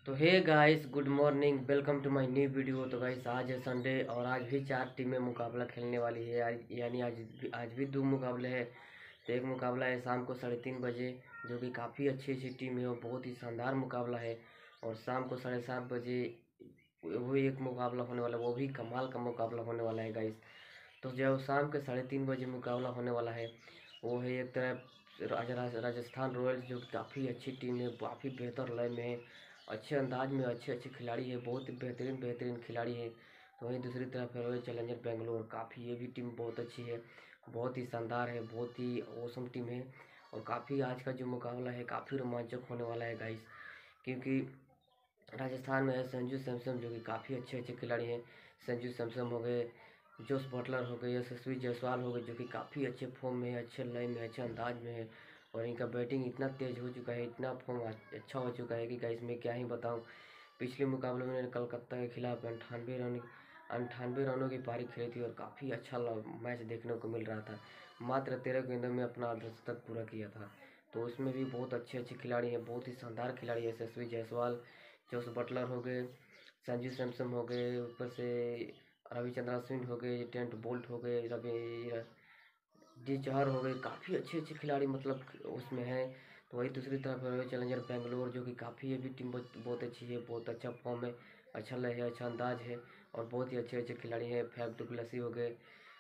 तो hey guys, good morning, welcome to my new video. तो guys, आज है संडे और आज भी 4 टीमें मुकाबला खेलने वाली है। यानी आज भी 2 मुकाबले हैं। तो एक मुकाबला है शाम को 3:30 बजे, जो कि काफ़ी अच्छी अच्छी टीम है और बहुत ही शानदार मुकाबला है। और शाम को 7:30 बजे वो एक मुकाबला होने वाला है, वो भी कमाल का मुकाबला होने वाला है गाइस। तो जो शाम के 3:30 बजे मुकाबला होने वाला है, वो है एक तरफ राजस्थान रॉयल्स, जो कि काफ़ी अच्छी टीम है, काफ़ी बेहतर लय में है, अच्छे अंदाज में अच्छे अच्छे खिलाड़ी है, बहुत ही बेहतरीन बेहतरीन खिलाड़ी है। तो वहीं दूसरी तरफ है रॉयल चैलेंजर बेंगलोर, काफ़ी ये भी टीम बहुत अच्छी है, बहुत ही शानदार है, बहुत ही औसम टीम है। और काफ़ी आज का जो मुकाबला है काफ़ी रोमांचक होने वाला है गाइस, क्योंकि राजस्थान में है संजू सैमसन, जो कि काफ़ी अच्छे अच्छे खिलाड़ी हैं। संजू सैमसन हो गए, जोस बटलर हो गए, यशस्वी जायसवाल हो गए, जो कि काफ़ी अच्छे फॉर्म में है, अच्छे लय में, अच्छे अंदाज में है। और इनका बैटिंग इतना तेज़ हो चुका है, इतना फॉर्म अच्छा हो चुका है कि गाइस मैं क्या ही बताऊं। पिछले मुकाबले में इन्होंने कलकत्ता के खिलाफ 98 रनों की पारी खेली थी और काफ़ी अच्छा मैच देखने को मिल रहा था। मात्र 13 गेंदों में अपना अर्धशतक पूरा किया था। तो उसमें भी बहुत अच्छे अच्छे खिलाड़ी हैं, बहुत ही शानदार खिलाड़ी है। यशस्वी जायसवाल, जोस बटलर हो गए, संजू सैमसन हो गए, ऊपर से रविचंद्रन अश्विन हो गए, ट्रेंट बोल्ट हो गए, रवि डी चहर हो गए, काफ़ी अच्छे अच्छे खिलाड़ी मतलब उसमें हैं। तो वही दूसरी तरफ रॉयल चैलेंजर बेंगलोर, जो कि काफ़ी ये भी टीम बहुत अच्छी है, बहुत अच्छा फॉर्म है, अच्छा लय है, अच्छा अंदाज है और बहुत ही अच्छे अच्छे खिलाड़ी हैं। फैफ डु प्लेसी हो गए,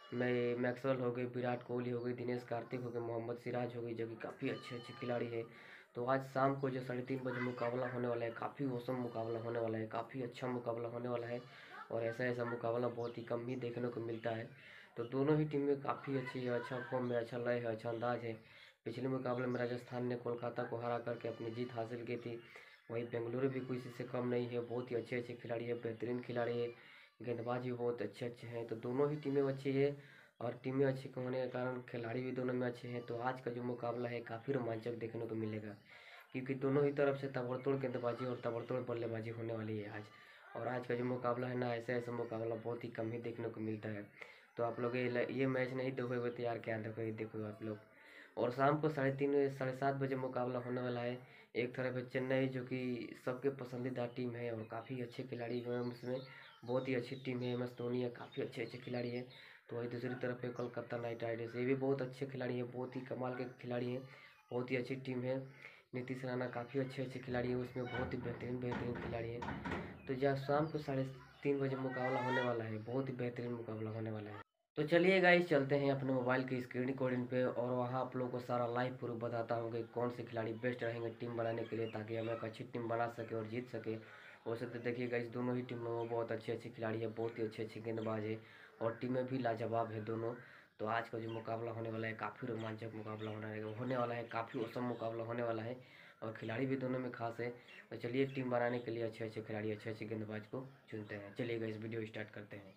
मैक्सवेल हो गए, विराट कोहली हो गई, दिनेश कार्तिक हो गए, मोहम्मद सिराज हो गई, जो कि काफ़ी अच्छे अच्छे खिलाड़ी हैं। तो आज शाम को जो 3:30 बजे मुकाबला होने वाला है, काफ़ी औसम मुकाबला होने वाला है, काफ़ी अच्छा मुकाबला होने वाला है। और ऐसा ऐसा मुकाबला बहुत ही कम ही देखने को मिलता है। तो दोनों ही टीमें काफ़ी अच्छी है, अच्छा फॉर्म में, अच्छा लय है, अच्छा अंदाज है। पिछले मुकाबले में राजस्थान ने कोलकाता को हरा करके अपनी जीत हासिल की थी। वहीं बेंगलुरु भी किसी से कम नहीं है, बहुत ही अच्छे अच्छे खिलाड़ी है, बेहतरीन खिलाड़ी है, गेंदबाज भी बहुत अच्छे अच्छे हैं। तो दोनों ही टीमें अच्छी है और टीमें अच्छी होने के कारण खिलाड़ी भी दोनों में अच्छे हैं। तो आज का जो मुकाबला है काफ़ी रोमांचक देखने को मिलेगा, क्योंकि दोनों ही तरफ से ताबड़तोड़ गेंदबाजी और ताबड़तोड़ बल्लेबाजी होने वाली है आज। और आज का जो मुकाबला है ना, ऐसा ऐसा मुकाबला बहुत ही कम ही देखने को मिलता है। तो आप लोग ये मैच नहीं देखोगे तो यार क्या देखोगे, देखो आप लोग। और शाम को 7:30 मुकाबला होने वाला है। एक तरफ है चेन्नई, जो कि सबके पसंदीदा टीम है और काफ़ी अच्छे खिलाड़ी हैं उसमें, बहुत ही अच्छी टीम है। MS धोनी है, काफ़ी अच्छे अच्छे खिलाड़ी हैं। तो वही दूसरी तरफ है कोलकाता नाइट राइडर्स, ये भी बहुत अच्छे खिलाड़ी हैं, बहुत ही कमाल के खिलाड़ी हैं, बहुत ही अच्छी टीम है। नीतीश राणा काफ़ी अच्छे अच्छे खिलाड़ी हैं उसमें, बहुत ही बेहतरीन बेहतरीन खिलाड़ी हैं। तो जहाँ शाम को 3:30 बजे मुकाबला होने वाला है, बहुत ही बेहतरीन मुकाबला होने वाला है। तो चलिए गाइस, चलते हैं अपने मोबाइल की स्क्रीन रिकॉर्डिंग पे और वहाँ आप लोगों को सारा लाइव प्रूफ बताता हूँ कि कौन से खिलाड़ी बेस्ट रहेंगे टीम बनाने के लिए, ताकि हम एक अच्छी टीम बना सके और जीत सके। वैसे तो देखिए गाइस, दोनों ही टीमों में बहुत अच्छे अच्छे खिलाड़ी है, बहुत ही अच्छे अच्छे गेंदबाज है और टीमें भी लाजवाब है दोनों। तो आज का जो मुकाबला होने वाला है काफ़ी रोमांचक मुकाबला होने वाला है, काफ़ी औसम मुकाबला होने वाला है और खिलाड़ी भी दोनों में खास है। तो चलिए, टीम बनाने के लिए अच्छे अच्छे खिलाड़ी, अच्छे अच्छे गेंदबाज को चुनते हैं। चलिए गाइस, वीडियो स्टार्ट करते हैं।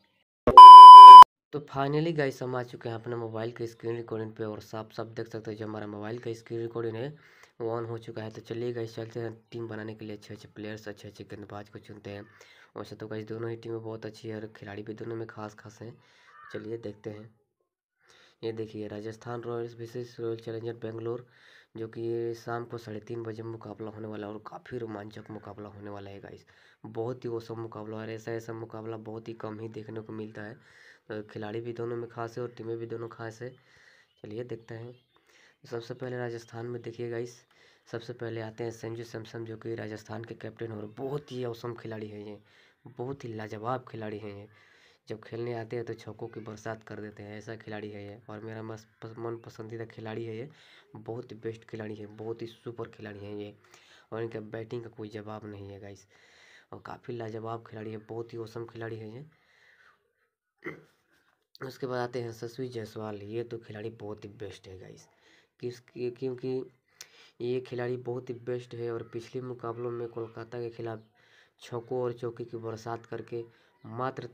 तो फाइनली गाइस, हम आ चुके हैं अपने मोबाइल के स्क्रीन रिकॉर्डिंग पे और साफ साफ देख सकते हैं जो हमारा मोबाइल का स्क्रीन रिकॉर्डिंग है वो ऑन हो चुका है। तो चलिए गाइस, चलते हैं टीम बनाने के लिए अच्छे अच्छे प्लेयर्स, अच्छे अच्छे गेंदबाज को चुनते हैं। वैसे तो गाइस दोनों ही टीमें बहुत अच्छी है और खिलाड़ी भी दोनों में खास खास हैं। चलिए देखते हैं। ये देखिए, Rajasthan royals versus royal challenger Bangalore, जो कि ये शाम को 3:30 बजे मुकाबला होने वाला है और काफ़ी रोमांचक मुकाबला होने वाला है गाइस। बहुत ही औसम मुकाबला और ऐसा ऐसा मुकाबला बहुत ही कम ही देखने को मिलता है। तो खिलाड़ी भी दोनों में खास है और टीमें भी दोनों खास है। चलिए देखते हैं। सबसे पहले राजस्थान में देखिए गाइस, सबसे पहले आते हैं संजू सैमसन, जो कि राजस्थान के कैप्टन और बहुत ही औसम खिलाड़ी हैं ये, बहुत ही लाजवाब खिलाड़ी हैं ये। जब खेलने आते हैं तो छक्कों की बरसात कर देते हैं, ऐसा खिलाड़ी है ये। और मेरा मन पसंदीदा खिलाड़ी है ये, बहुत ही बेस्ट खिलाड़ी है, बहुत ही सुपर खिलाड़ी है ये। और इनका बैटिंग का कोई जवाब नहीं है गाइस, और काफ़ी लाजवाब खिलाड़ी है, बहुत ही औसम खिलाड़ी है ये। उसके बाद आते हैं यशस्वी जायसवाल, ये तो खिलाड़ी बहुत ही बेस्ट है गाइस, क्योंकि ये खिलाड़ी बहुत ही बेस्ट है और पिछले मुकाबलों में कोलकाता के खिलाफ छक्कों और चौके की बरसात करके मात्र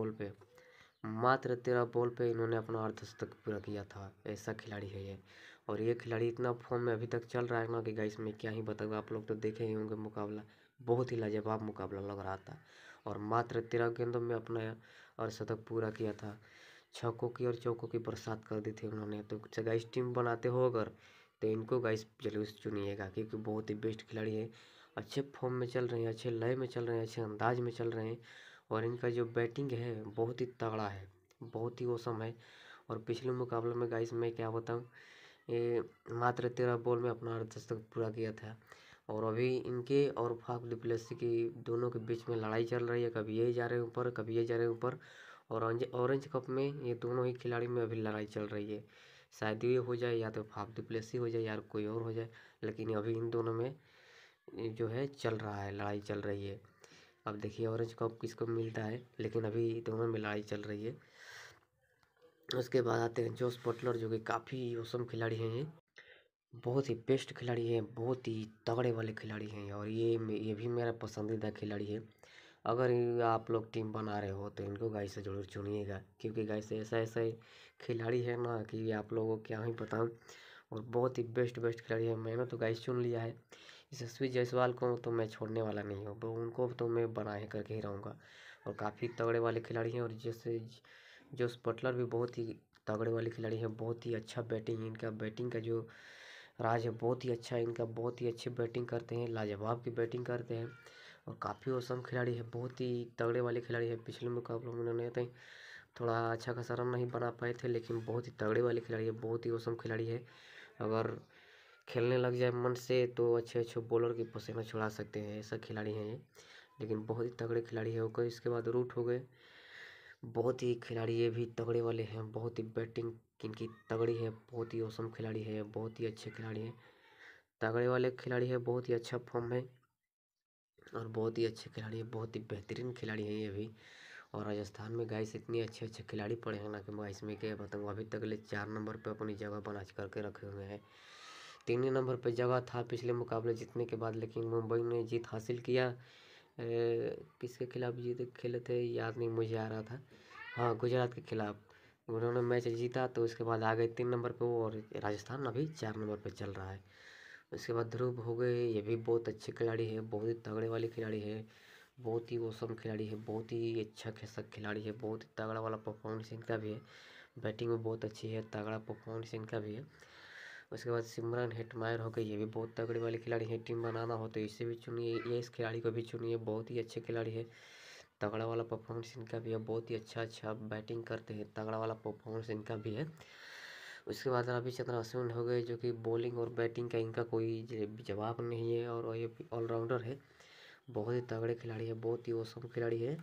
13 बॉल पे इन्होंने अपना अर्धशतक पूरा किया था, ऐसा खिलाड़ी है ये। और ये खिलाड़ी इतना फॉर्म में अभी तक चल रहा है ना कि गाइस मैं क्या ही बताऊँ, आप लोग तो देखे ही होंगे मुकाबला, बहुत ही लाजवाब मुकाबला लग रहा था। और मात्र 13 गेंदों में अपना अर्धशतक पूरा किया था, छक्कों की और चौकों की बरसात कर दी थी उन्होंने। तो गाइस, टीम बनाते हो अगर तो इनको गाइस जरूर चुनिएगा, क्योंकि बहुत ही बेस्ट खिलाड़ी है अच्छे फॉर्म में चल रहे हैं, अच्छे लय में चल रहे हैं, अच्छे अंदाज में चल रहे हैं। और इनका जो बैटिंग है बहुत ही तगड़ा है, बहुत ही औसम है। और पिछले मुकाबले में गाइस मैं क्या बताऊं, ये मात्र 13 बॉल में अपना अर्धशतक पूरा किया था। और अभी इनके और फाफ डुप्लेसी की दोनों के बीच में लड़ाई चल रही है, कभी ये जा रहे हैं ऊपर, कभी ये जा रहे हैं ऊपर। और ऑरेंज कप में ये दोनों ही खिलाड़ी में अभी लड़ाई चल रही है। शायद ये हो जाए या तो फाफ डुप्लेसी हो जाए या कोई और हो जाए, लेकिन अभी इन दोनों में जो है चल रहा है, लड़ाई चल रही है। अब देखिए ऑरेंज कप किसको मिलता है, लेकिन अभी दोनों में लड़ाई चल रही है। उसके बाद आते हैं जोस बटलर, जो कि काफ़ी औसम खिलाड़ी हैं। ये बहुत ही बेस्ट खिलाड़ी हैं, बहुत ही तगड़े वाले खिलाड़ी हैं। और ये भी मेरा पसंदीदा खिलाड़ी है। अगर आप लोग टीम बना रहे हो तो इनको गाइस से ज़रूर चुनिएगा, क्योंकि गाइस ऐसा ऐसा खिलाड़ी है ना कि आप लोगों को क्या ही बताऊं। और बहुत ही बेस्ट बेस्ट खिलाड़ी है। मैंने तो गाइस चुन लिया है। यशस्वी जायसवाल को तो मैं छोड़ने वाला नहीं हूँ, तो उनको तो मैं बना करके ही रहूँगा। और काफ़ी तगड़े वाले खिलाड़ी हैं। और जैसे जोस बटलर भी बहुत ही तगड़े वाले खिलाड़ी हैं। बहुत ही अच्छा बैटिंग, इनका बैटिंग का जो राज है बहुत ही अच्छा है इनका, बहुत ही अच्छी बैटिंग करते हैं, लाजवाब की बैटिंग करते हैं। और काफ़ी औसम खिलाड़ी है, बहुत ही तगड़े वाले खिलाड़ी है। पिछले मुकाबलों में उन्होंने तो थोड़ा अच्छा खासा रन नहीं बना पाए थे, लेकिन बहुत ही तगड़े वाले खिलाड़ी है, बहुत ही औसम खिलाड़ी है। अगर खेलने लग जाए मन से तो अच्छे अच्छे बॉलर की पसीना छुड़ा सकते हैं, ऐसा खिलाड़ी हैं ये। लेकिन बहुत ही तगड़े खिलाड़ी है। ओके, इसके बाद रूट हो गए, बहुत ही खिलाड़ी ये भी तगड़े वाले हैं, बहुत ही बैटिंग इनकी तगड़ी है, बहुत ही औसम खिलाड़ी है, बहुत ही अच्छे खिलाड़ी हैं। तगड़े वाले खिलाड़ी है, बहुत ही अच्छा फॉर्म है और बहुत ही अच्छे खिलाड़ी है, बहुत ही बेहतरीन खिलाड़ी हैं ये भी। और राजस्थान में गाइस इतने अच्छे अच्छे खिलाड़ी पड़े हैं ना कि मैं इसमें क्या बताऊँ। अभी तक ले 4 नंबर पे अपनी जगह बना करके रखे हुए हैं। 3 ही नंबर पे जगह था पिछले मुकाबले जीतने के बाद, लेकिन मुंबई ने जीत हासिल किया। किसके खिलाफ जीत खेले थे याद नहीं मुझे आ रहा था। हाँ, गुजरात के खिलाफ उन्होंने मैच जीता, तो उसके बाद आ गए 3 नंबर पे वो। और राजस्थान अभी 4 नंबर पे चल रहा है। उसके बाद ध्रुव हो गए, ये भी बहुत अच्छे खिलाड़ी है, बहुत ही तगड़े वाले खिलाड़ी है, बहुत ही औसम खिलाड़ी है, बहुत ही अच्छा खासा खिलाड़ी है, बहुत ही तगड़ा वाला परफॉर्मेंस इनका भी है। बैटिंग में बहुत अच्छी है, तगड़ा परफॉर्मेंस इनका भी है। उसके बाद सिमरन हेटमायर हो गई, ये भी बहुत तगड़े वाले खिलाड़ी हैं। टीम बनाना हो तो इसे भी चुनिए, ये इस खिलाड़ी को भी चुनिए, बहुत ही अच्छे खिलाड़ी है। तगड़ा वाला परफॉर्मेंस इनका भी है, बहुत ही अच्छा अच्छा बैटिंग करते हैं, तगड़ा वाला परफॉर्मेंस इनका भी है। उसके बाद रविचंद्रन अश्विन हो गए, जो कि बॉलिंग और बैटिंग का इनका कोई जवाब नहीं है, और ये ऑलराउंडर है, बहुत ही तगड़े खिलाड़ी है, बहुत ही औसम खिलाड़ी है।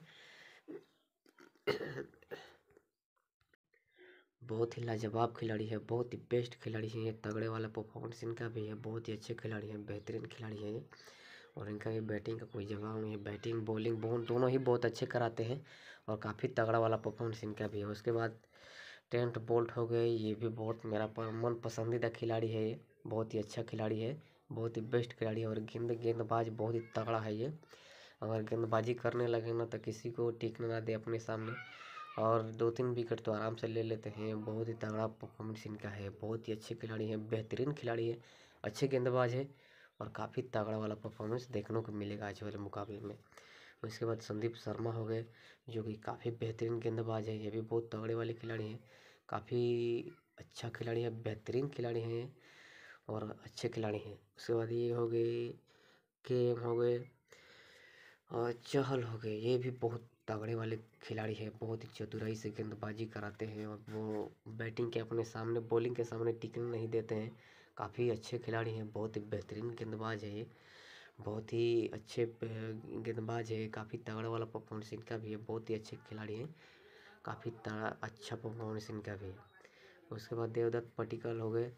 बहुत ही लाजवाब खिलाड़ी है, बहुत ही बेस्ट खिलाड़ी है ये, तगड़े वाला परफॉर्मेंस इनका भी है, बहुत ही अच्छे खिलाड़ी हैं, बेहतरीन खिलाड़ी हैं ये। और इनका ये बैटिंग का कोई जवाब नहीं है, बैटिंग बॉलिंग दोनों ही बहुत अच्छे कराते हैं। और काफ़ी तगड़ा वाला परफॉर्मेंस इनका भी है। उसके बाद ट्रेंट बोल्ट हो गए, ये भी बहुत मेरा मन पसंदीदा खिलाड़ी है ये, बहुत ही अच्छा खिलाड़ी है, बहुत ही बेस्ट खिलाड़ी है। और गेंदबाज बहुत ही तगड़ा है ये, अगर गेंदबाजी करने लगे ना तो किसी को टिकने ना दे अपने सामने। और 2-3 विकेट तो आराम से ले लेते हैं, बहुत ही तगड़ा परफॉर्मेंस इनका है, बहुत ही अच्छे खिलाड़ी हैं, बेहतरीन खिलाड़ी है, अच्छे गेंदबाज है। और काफ़ी तगड़ा वाला परफॉर्मेंस देखने को मिलेगा आज वाले मुकाबले में। उसके बाद संदीप शर्मा हो गए, जो कि काफ़ी बेहतरीन गेंदबाज है, ये भी बहुत तगड़े वाले खिलाड़ी हैं, काफ़ी अच्छा खिलाड़ी है, बेहतरीन खिलाड़ी हैं ये, और अच्छे खिलाड़ी हैं। उसके बाद ये हो गए, केएम हो गए और चहल हो गए, ये भी बहुत तगड़े वाले खिलाड़ी हैं, बहुत ही चतुराई से गेंदबाजी कराते हैं। और वो बैटिंग के अपने सामने, बॉलिंग के सामने टिकने नहीं देते हैं, काफ़ी अच्छे खिलाड़ी हैं, बहुत ही बेहतरीन गेंदबाज है ये, बहुत ही अच्छे गेंदबाज है, काफ़ी तगड़ा वाला परफॉर्मेंस इनका भी है, बहुत ही अच्छे खिलाड़ी हैं, काफ़ी अच्छा परफॉर्मेंस इनका भी है। उसके बाद देवदत्त पट्टिकल हो गए,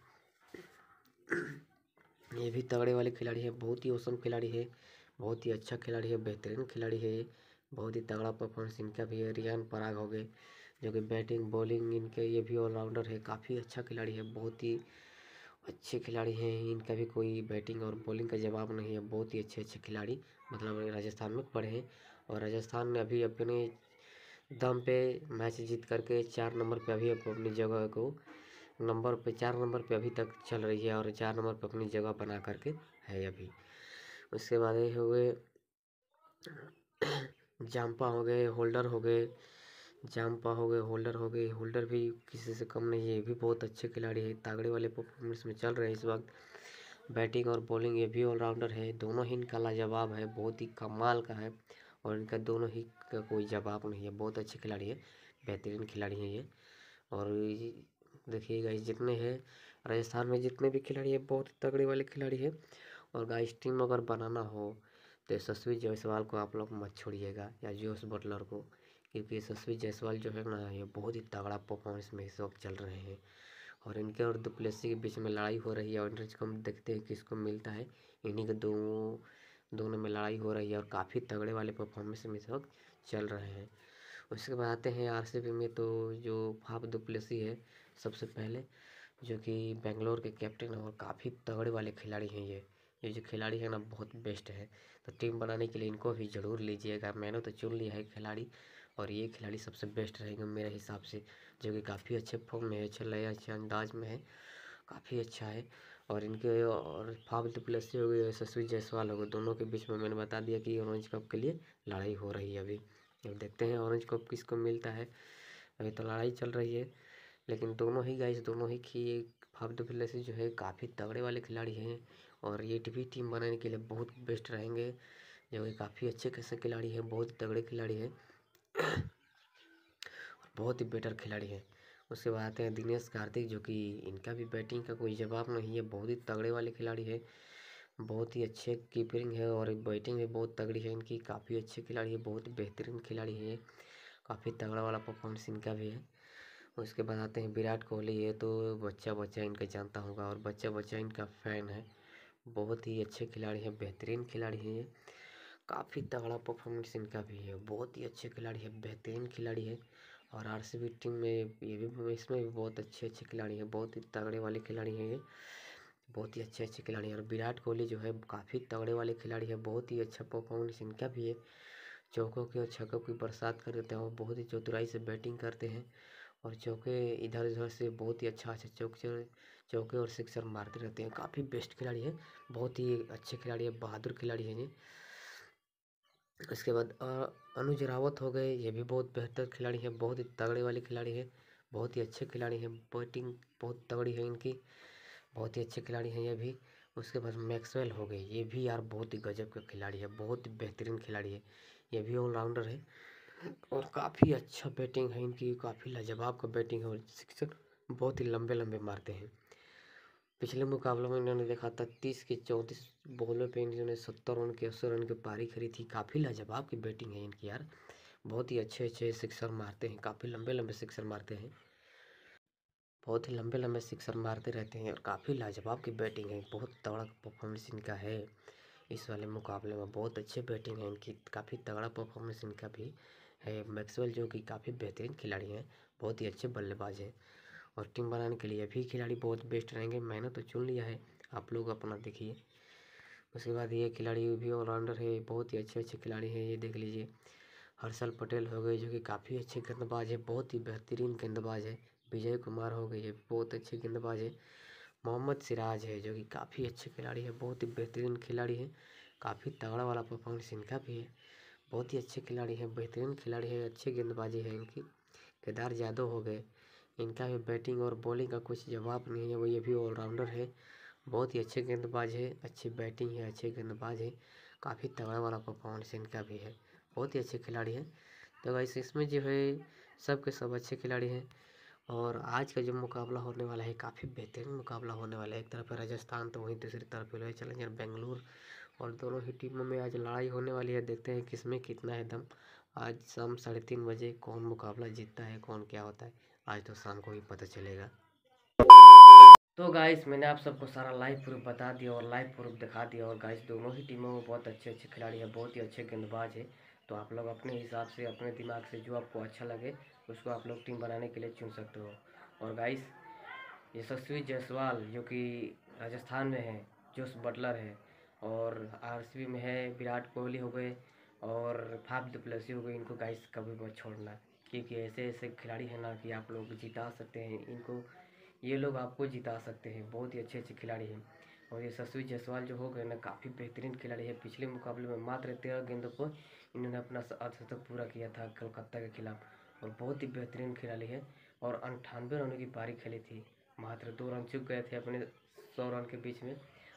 ये भी तगड़े वाले खिलाड़ी है, बहुत ही औसम खिलाड़ी है, बहुत ही अच्छा खिलाड़ी है, बेहतरीन खिलाड़ी है ये, बहुत ही तगड़ा परफॉर्मेंस इनका भी है। रियान पराग हो गए, जो कि बैटिंग बॉलिंग इनके ये भी ऑलराउंडर है, काफ़ी अच्छा खिलाड़ी है, बहुत ही अच्छे खिलाड़ी हैं, इनका भी कोई बैटिंग और बॉलिंग का जवाब नहीं है, बहुत ही अच्छे अच्छे खिलाड़ी मतलब राजस्थान में पड़े हैं। और राजस्थान ने अभी अपने दम पे मैच जीत करके 4 नंबर पे अभी अपनी जगह को 4 नंबर पे अभी तक चल रही है, और 4 नंबर पे अपनी जगह बना करके है अभी। उसके बाद ये हो गए जाम्पा हो गए, होल्डर हो गए, जाम्पा हो गए, होल्डर हो गए, होल्डर भी किसी से कम नहीं है, ये भी बहुत अच्छे खिलाड़ी है, तागड़े वाले परफॉर्मेंस में चल रहे हैं इस वक्त। बैटिंग और बॉलिंग ये भी ऑलराउंडर है। दोनों ही इनका लाजवाब है, बहुत ही कमाल का है और इनका दोनों ही का कोई जवाब नहीं है। बहुत अच्छे खिलाड़ी है, बेहतरीन खिलाड़ी हैं ये। और देखिए गाइस, जितने हैं राजस्थान में जितने भी खिलाड़ी हैं बहुत तगड़े वाले खिलाड़ी हैं। और गाइस, टीम अगर बनाना हो तो यशस्वी जायसवाल को आप लोग मत छोड़िएगा या जोस बटलर को, क्योंकि यशस्वी जायसवाल जो है ना, ये बहुत ही तगड़ा परफॉर्मेंस में इस वक्त चल रहे हैं। और इनके और डुप्लेसी के बीच में लड़ाई हो रही है और को हम देखते हैं किसको मिलता है। इन्हीं के दोनों में लड़ाई हो रही है और काफ़ी तगड़े वाले परफॉर्मेंस में इस वक्त चल रहे हैं। उसके बाद आते हैं आरसीबी में, तो जो फाफ डुप्लेसी है सबसे पहले, जो कि बेंगलोर के कैप्टन और काफ़ी तगड़े वाले खिलाड़ी हैं। ये जो खिलाड़ी है ना, बहुत बेस्ट है। तो टीम बनाने के लिए इनको भी ज़रूर लीजिएगा। मैंने तो चुन लिया है खिलाड़ी और ये खिलाड़ी सबसे बेस्ट रहेंगे मेरे हिसाब से, जो कि काफ़ी अच्छे फॉर्म में है, अच्छे लय अच्छे अंदाज में है, काफ़ी अच्छा है। और इनके और फाफ डुप्लेसी हो गए, यशस्वी जायसवाल हो गए, दोनों के बीच में मैंने बता दिया कि ऑरेंज कप के लिए लड़ाई हो रही है अभी। अब देखते हैं ऑरेंज कप किसको मिलता है। अभी तो लड़ाई चल रही है, लेकिन दोनों ही गाइस, दोनों ही की फाफ डुप्लेसी जो है काफ़ी तगड़े वाले खिलाड़ी हैं और ये भी टीम बनाने के लिए बहुत बेस्ट रहेंगे, जो कि काफ़ी अच्छे खासे खिलाड़ी हैं, बहुत तगड़े खिलाड़ी हैं और बहुत ही बेटर खिलाड़ी हैं। उसके बाद आते हैं दिनेश कार्तिक, जो कि इनका भी बैटिंग का कोई जवाब नहीं है, बहुत ही तगड़े वाले खिलाड़ी है, बहुत ही अच्छे कीपिंग है और बैटिंग भी बहुत तगड़ी है इनकी, काफ़ी अच्छे खिलाड़ी है, बहुत बेहतरीन खिलाड़ी है, काफ़ी तगड़ा वाला परफॉर्मेंस इनका भी है। उसके बाद आते हैं विराट कोहली, ये तो बच्चा बच्चा इनका जानता होगा और बच्चा बच्चा इनका फ़ैन है। बहुत ही अच्छे खिलाड़ी हैं, बेहतरीन खिलाड़ी हैं ये, काफ़ी तगड़ा परफॉर्मेंस इनका भी है, बहुत ही अच्छे खिलाड़ी है, बेहतरीन खिलाड़ी है। और आरसीबी टीम में ये भी, इसमें भी बहुत अच्छे अच्छे खिलाड़ी हैं, बहुत ही तगड़े वाले खिलाड़ी हैं ये, बहुत ही अच्छे अच्छे खिलाड़ी हैं। और विराट कोहली जो है काफ़ी तगड़े वाले खिलाड़ी है, बहुत ही अच्छा परफॉर्मेंस इनका भी है, चौकों की और छक्कों की बरसात कर देते हैं और बहुत ही चतुराई से बैटिंग करते हैं और चौके इधर उधर से बहुत ही अच्छा अच्छा चौके और सिक्सर मारते रहते हैं, काफ़ी बेस्ट खिलाड़ी है, बहुत ही अच्छे खिलाड़ी है, बहादुर खिलाड़ी हैं ये। इसके बाद अनुज रावत हो गए, ये भी बहुत बेहतर खिलाड़ी हैं, बहुत ही तगड़े वाले खिलाड़ी हैं, बहुत ही अच्छे खिलाड़ी हैं, बैटिंग बहुत तगड़ी है इनकी, बहुत ही अच्छे खिलाड़ी हैं ये भी। उसके बाद मैक्सवेल हो गए, ये भी यार बहुत ही गजब का खिलाड़ी है, बहुत ही बेहतरीन खिलाड़ी है, ये भी ऑलराउंडर है और काफ़ी अच्छा बैटिंग है इनकी, काफ़ी लाजवाब का बैटिंग है और सिक्सर बहुत ही लंबे लंबे मारते हैं। पिछले मुकाबलों में इन्होंने देखा था 30 के 34 बॉलों पे इन्होंने 70 रन के 80 रन की पारी करी थी, काफ़ी लाजवाब की बैटिंग है इनकी यार, बहुत ही अच्छे अच्छे सिक्सर मारते हैं, काफ़ी लंबे लंबे सिक्सर मारते हैं, बहुत ही लंबे लंबे सिक्सर मारते रहते हैं और काफ़ी लाजवाब की बैटिंग है, बहुत तगड़ा परफॉर्मेंस इनका है। इस वाले मुकाबले में बहुत अच्छे बैटिंग है इनकी, काफ़ी तगड़ा परफॉर्मेंस इनका भी है। मैक्सवेल जो कि काफ़ी बेहतरीन खिलाड़ी हैं, बहुत ही अच्छे बल्लेबाज हैं और टीम बनाने के लिए भी खिलाड़ी बहुत बेस्ट रहेंगे। मैंने तो चुन लिया है, आप लोग अपना देखिए। उसके बाद ये खिलाड़ी भी ऑलराउंडर है, बहुत ही अच्छे अच्छे खिलाड़ी हैं, ये देख लीजिए। हर्षल पटेल हो गए, जो कि काफ़ी अच्छे गेंदबाज है, बहुत ही बेहतरीन गेंदबाज है। विजय कुमार हो गए, ये बहुत अच्छे गेंदबाज है। मोहम्मद सिराज है, जो कि काफ़ी अच्छे खिलाड़ी है, बहुत ही बेहतरीन खिलाड़ी है, काफ़ी तगड़ा वाला परफॉर्मेंस इनका भी है, बहुत ही अच्छे खिलाड़ी हैं, बेहतरीन खिलाड़ी है, अच्छी गेंदबाजी है इनकी। केदार जादव हो गए, इनका भी बैटिंग और बॉलिंग का कुछ जवाब नहीं है, वो ये भी ऑलराउंडर है, बहुत ही अच्छे गेंदबाज है, अच्छी बैटिंग है, अच्छे गेंदबाज है, काफ़ी तगड़ा वाला परफॉर्मेंस इनका भी है, बहुत ही अच्छे खिलाड़ी हैं। तो वैसे इसमें जो है सब के सब अच्छे खिलाड़ी हैं। और आज का जो मुकाबला होने वाला है काफ़ी बेहतरीन मुकाबला होने वाला है, एक तरफ है राजस्थान तो वहीं दूसरी तरफ रॉयल चैलेंजर बेंगलुरु, और दोनों ही टीमों में आज लड़ाई होने वाली है, देखते हैं किसमें कितना है दम। आज शाम 3:30 बजे कौन मुकाबला जीतता है, कौन क्या होता है, आज तो शाम को ही पता चलेगा। तो गाइस, मैंने आप सबको सारा लाइव प्रूफ बता दिया और लाइव प्रूफ दिखा दिया। और गाइस, दोनों ही टीमों में बहुत अच्छे अच्छे खिलाड़ी हैं, बहुत ही अच्छे गेंदबाज है। तो आप लोग अपने हिसाब से, अपने दिमाग से जो आपको अच्छा लगे उसको आप लोग टीम बनाने के लिए चुन सकते हो। और गाइस, यशस्वी जायसवाल जो कि राजस्थान में है, जोस बटलर है, और आरसीबी में है विराट कोहली हो गए और फाफ डुप्लेसी हो गए, इनको गाइस कभी मत छोड़ना, क्योंकि ऐसे ऐसे खिलाड़ी हैं ना कि आप लोग जिता सकते हैं इनको, ये लोग आपको जिता सकते हैं, बहुत ही अच्छे अच्छे खिलाड़ी हैं। और ये यशस्वी जायसवाल जो हो गए ना, काफ़ी बेहतरीन खिलाड़ी है। पिछले मुकाबले में मात्र 13 गेंदों को इन्होंने अपना अर्धशतक पूरा किया था कोलकाता के खिलाफ, और बहुत ही बेहतरीन खिलाड़ी है। और 98 रनों की पारी खेली थी, मात्र 2 रन चूक गए थे अपने 100 रन के बीच में,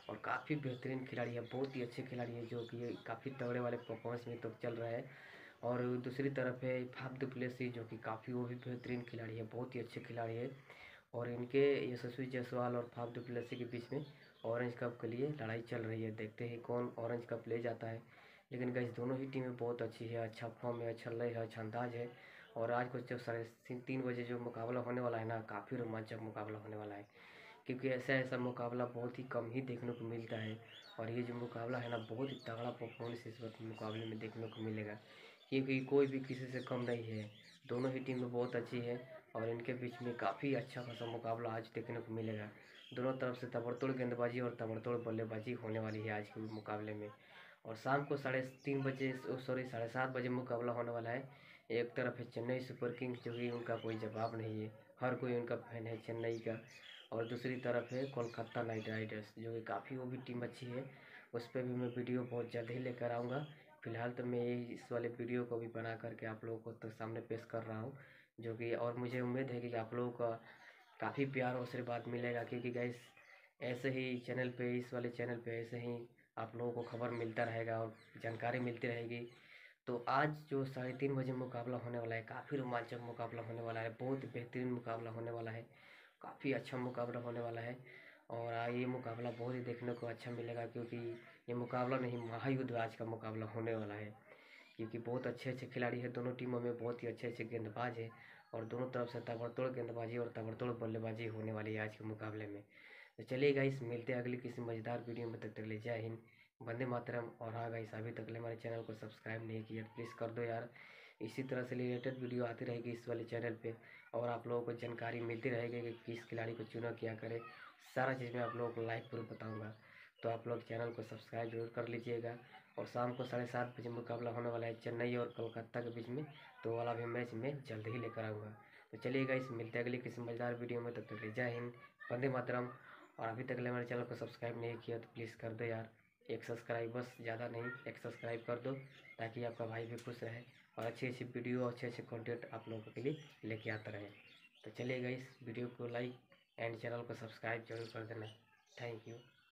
और काफ़ी बेहतरीन खिलाड़ी है, बहुत ही अच्छे खिलाड़ी है, जो कि काफ़ी तगड़े वाले परफॉर्मेंस में तो चल रहा है। और दूसरी तरफ है फाफ डु प्लेसी, जो कि काफ़ी वो भी बेहतरीन खिलाड़ी है, बहुत ही अच्छे खिलाड़ी है। और इनके यशस्वी जायसवाल और फाफ डु प्लेसी के बीच में ऑरेंज कप के लिए लड़ाई चल रही है। देखते हैं कौन ऑरेंज कप ले जाता है। लेकिन गाइस दोनों ही टीमें बहुत अच्छी है, अच्छा फॉर्म है, अच्छा लय है, अच्छा अंदाज है। और आज को जब 3:30 बजे जो मुकाबला होने वाला है ना, काफ़ी रोमांचक मुकाबला होने वाला है, क्योंकि ऐसा ऐसा मुकाबला बहुत ही कम ही देखने को मिलता है। और ये जो मुकाबला है ना, बहुत ही तगड़ा परफॉर्मेंस इस वक्त मुकाबले में देखने को मिलेगा, क्योंकि कोई भी किसी से कम नहीं है। दोनों ही टीमें बहुत अच्छी है और इनके बीच में काफ़ी अच्छा खासा मुकाबला आज देखने को मिलेगा। दोनों तरफ से ताबड़तोड़ गेंदबाजी और ताबड़तोड़ बल्लेबाजी होने वाली है आज के मुकाबले में। और शाम को 3:30 बजे, सॉरी 7:30 बजे मुकाबला होने वाला है। एक तरफ है चेन्नई सुपर किंग्स, जो कि उनका कोई जवाब नहीं है, हर कोई उनका फैन है चेन्नई का। और दूसरी तरफ है कोलकाता नाइट राइडर्स, जो कि काफ़ी वो भी टीम अच्छी है। उस पर भी मैं वीडियो बहुत जल्द ही लेकर आऊँगा। फिलहाल तो मैं इस वाले वीडियो को भी बना करके आप लोगों को तो सामने पेश कर रहा हूँ, जो कि और मुझे उम्मीद है कि आप लोगों का काफ़ी प्यार और आशीर्वाद मिलेगा, क्योंकि गाइस ऐसे ही चैनल पे, इस वाले चैनल पे ऐसे ही आप लोगों को खबर मिलता रहेगा और जानकारी मिलती रहेगी। तो आज जो 3:30 बजे मुकाबला होने वाला है, काफ़ी रोमांचक मुकाबला होने वाला है, बहुत बेहतरीन मुकाबला होने वाला है, काफ़ी अच्छा मुकाबला होने वाला है। और ये मुकाबला बहुत ही देखने को अच्छा मिलेगा, क्योंकि ये मुकाबला नहीं, महायुद्ध आज का मुकाबला होने वाला है, क्योंकि बहुत अच्छे अच्छे खिलाड़ी हैं दोनों टीमों में, बहुत ही अच्छे अच्छे गेंदबाज हैं। और दोनों तरफ से ताबड़तोड़ गेंदबाजी और ताबड़तोड़ बल्लेबाजी होने वाली है आज के मुकाबले में। तो चलिए गाइस, मिलते हैं अगली किसी मज़ेदार वीडियो में, तब तक ले जय हिंद, वंदे मातरम। और हाँ गाइस, अभी तक हमारे चैनल को सब्सक्राइब नहीं किया, प्लीज़ कर दो यार। इसी तरह से रिलेटेड वीडियो आती रहेगी इस वाले चैनल पे, और आप लोगों को जानकारी मिलती रहेगी कि किस खिलाड़ी को चुना क्या करे, सारा चीज़ मैं आप लोगों को लाइव प्रूफ बताऊँगा। तो आप लोग चैनल को सब्सक्राइब जरूर कर लीजिएगा। और शाम को 7:30 बजे मुकाबला होने वाला है चेन्नई और कोलकाता के बीच में, तो वाला भी मैच मैं जल्द ही लेकर आऊँगा। तो चलिए गाइस, मिलते हैं अगली किसी मज़ेदार वीडियो में, तब तक ले जय हिंद, वंदे मातरम। और अभी तक हमारे चैनल को सब्सक्राइब नहीं किया तो प्लीज़ कर दो यार, एक सब्सक्राइब, बस ज़्यादा नहीं, एक सब्सक्राइब कर दो, ताकि आपका भाई भी खुश रहे और अच्छी अच्छी वीडियो, अच्छे अच्छे कंटेंट आप लोगों के लिए लेके आता रहे। तो चलिए गाइस, वीडियो को लाइक एंड चैनल को सब्सक्राइब जरूर कर देना। Thank you.